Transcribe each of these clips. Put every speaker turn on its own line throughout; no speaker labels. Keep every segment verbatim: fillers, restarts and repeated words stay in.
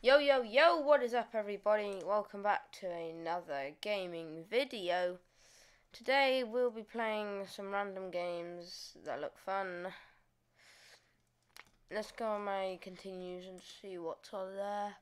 Yo yo yo, what is up everybody? Welcome back to another gaming video. Today we'll be playing some random games that look fun. Let's go on my continues and see what's on there.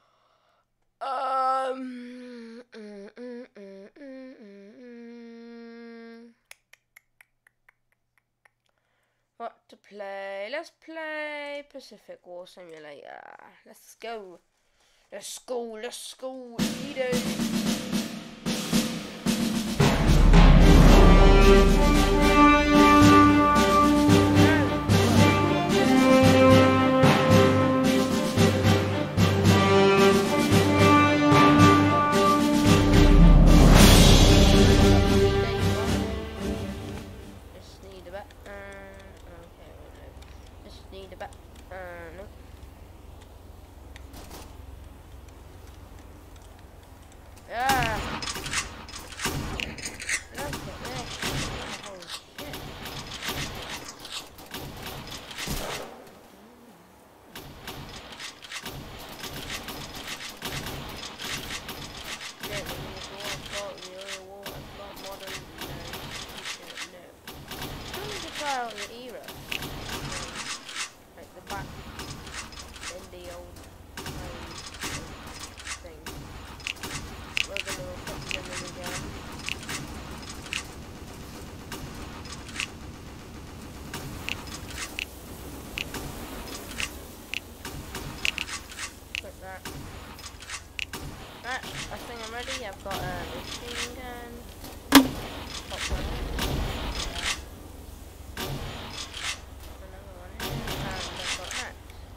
Um mm, mm, mm, mm, mm, mm. What to play? Let's play Pacific War Simulator. Let's go. Let's go, let's go, eat it. Just need a bit. Uh, okay, no. Just need a bit. Uh, no. Ah! Look at this. Oh, shit. Yeah, when you go on top of the other wall, it's not modern, no, no. Tell me to try out the era. Like the back in the old um, thing. We're gonna put them in again. Put that. Right, I think I'm ready. I've got a machine gun. Pop one in. Another one in. And I've got that.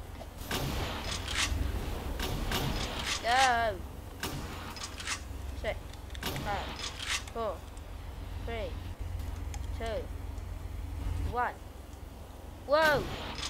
Go! Six, five, four, three, two, one. Whoa!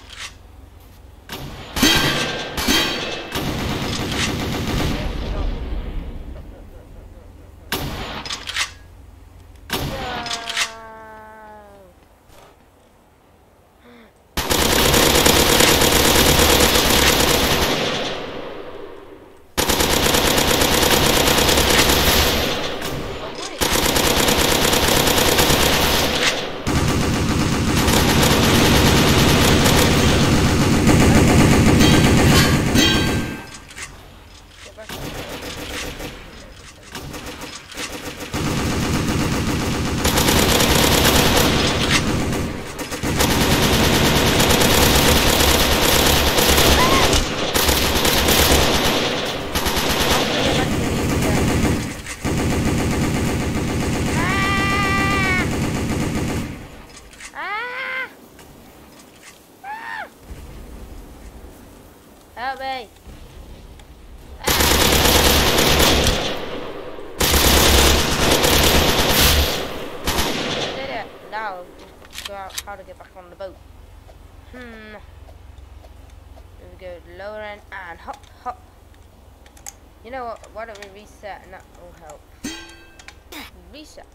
Help me! Ah. I did it! Now, figure out how to get back on the boat. Hmm. Here we go, lower end and hop, hop. You know what? Why don't we reset and that will help. Reset.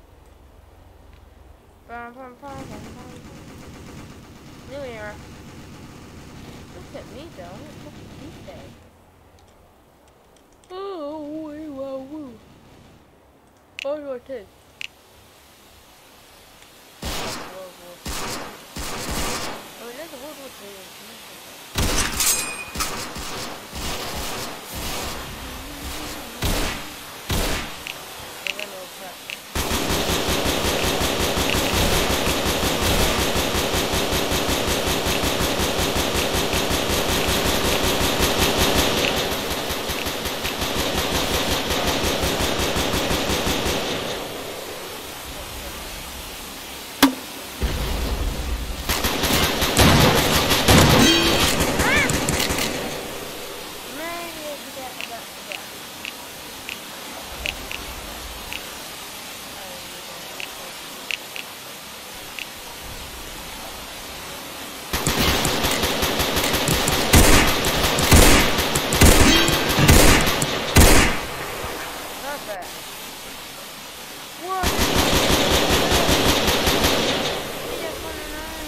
Bum, bum, bum, bum, bum. New era. Look at me, though. Look at you say. Oh, wee, wow, woo. World War Two. World War Two. Oh, there's a World War Two. We're gonna press.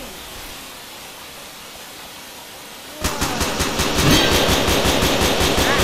Ah!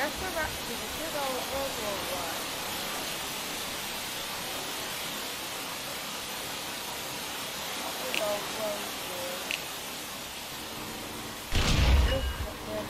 let's go back to the good old Roblox. Good old Roblox. Look at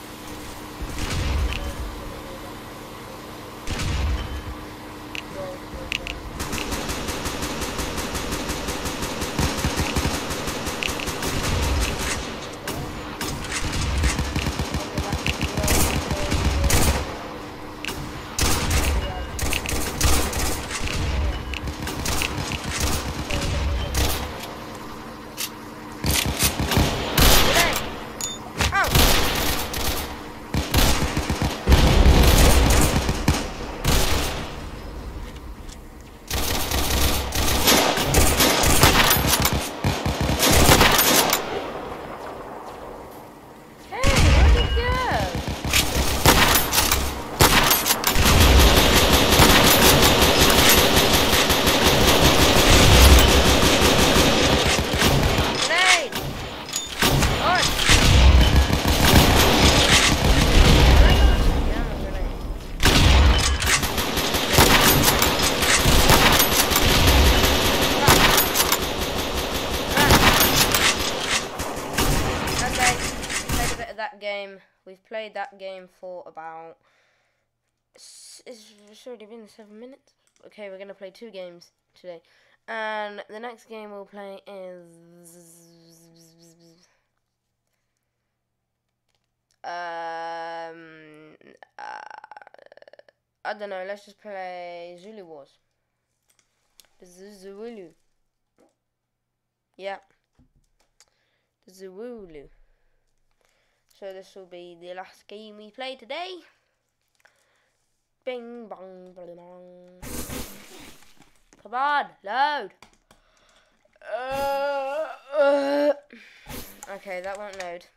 that game. We've played that game for about, it's, it's already been seven minutes. Okay, we're gonna play two games today, and the next game we'll play is um uh, I don't know. Let's just play Zulu Wars. Zulu. Yeah. Zulu. So this will be the last game we play today. Bing bong bling bong. Come on, load. Uh, uh. Okay, that won't load.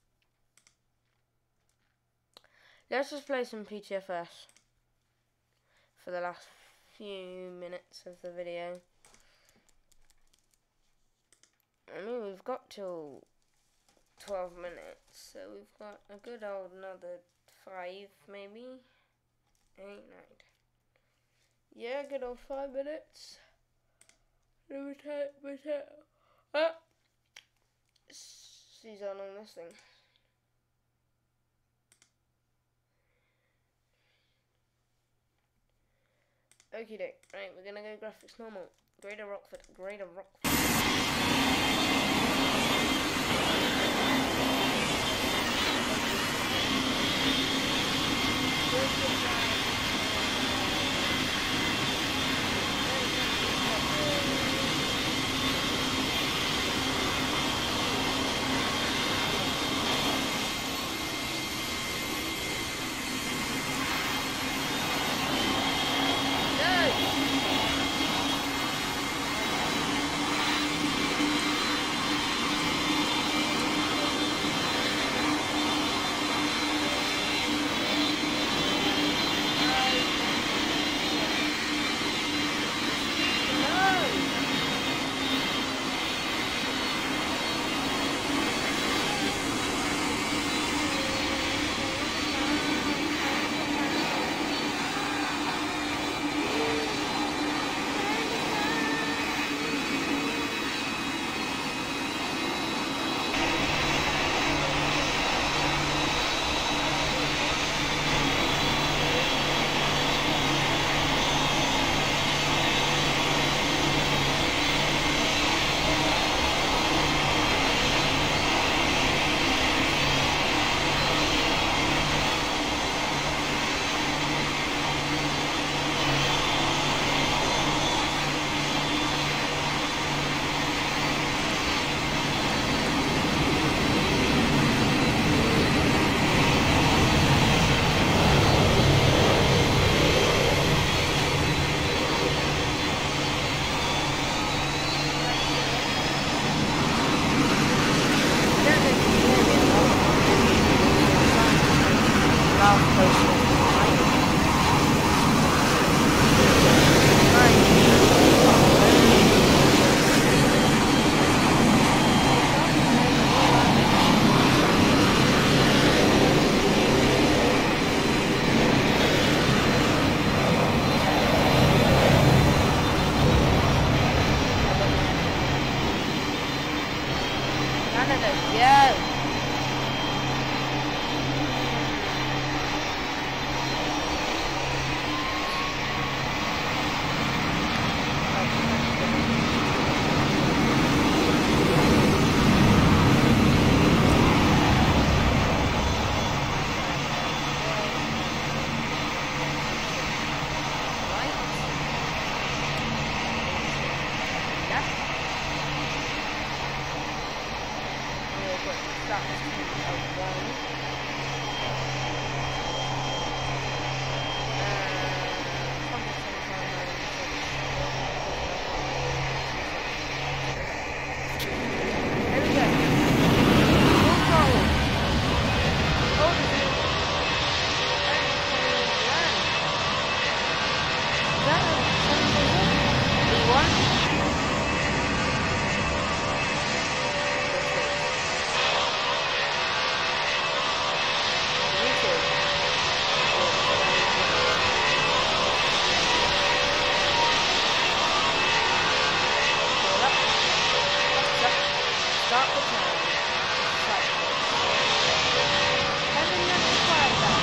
Let's just play some P T F S for the last few minutes of the video. I mean, we've got till twelve minutes, so we've got a good old another five, maybe eight, nine. Yeah, good old five minutes. Let me take my tail. Ah, she's on on this thing. Okie doke. Right, we're gonna go graphics normal. Greater Rockford. Greater Rockford. that's a one. Start the time. And then let's try that.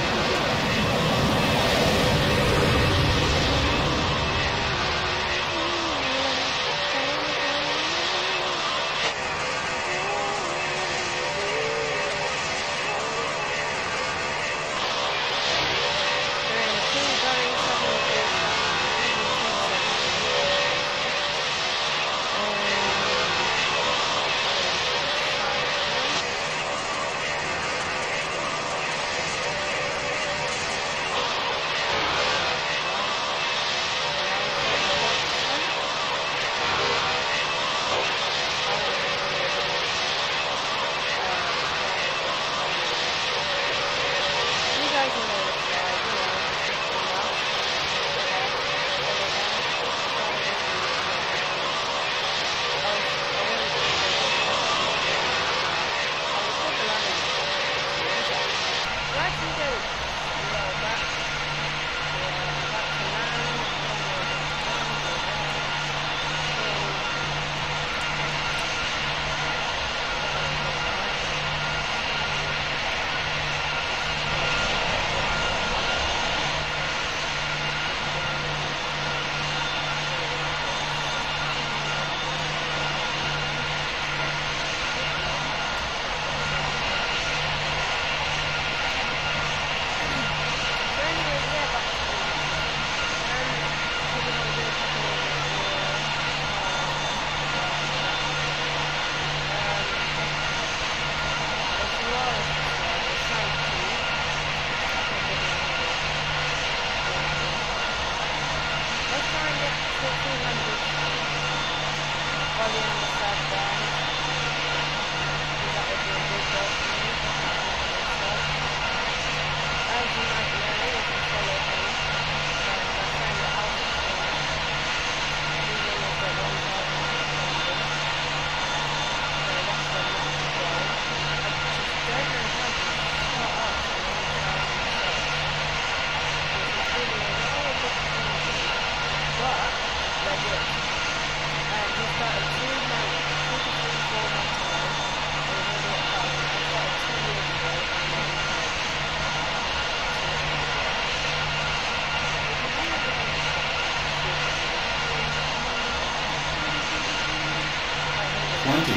twenty,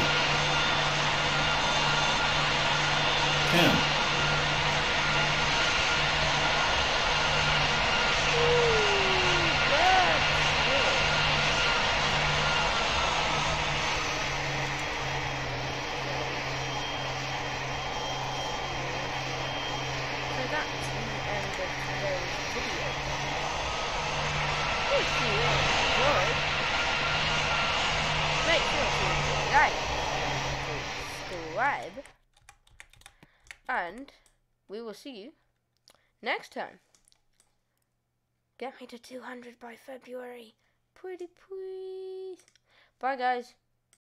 ten,
So that's the end of today's video. If you enjoyed, make sure to like, subscribe, and we will see you next time. Get me to two hundred by February. Pretty please. Bye guys.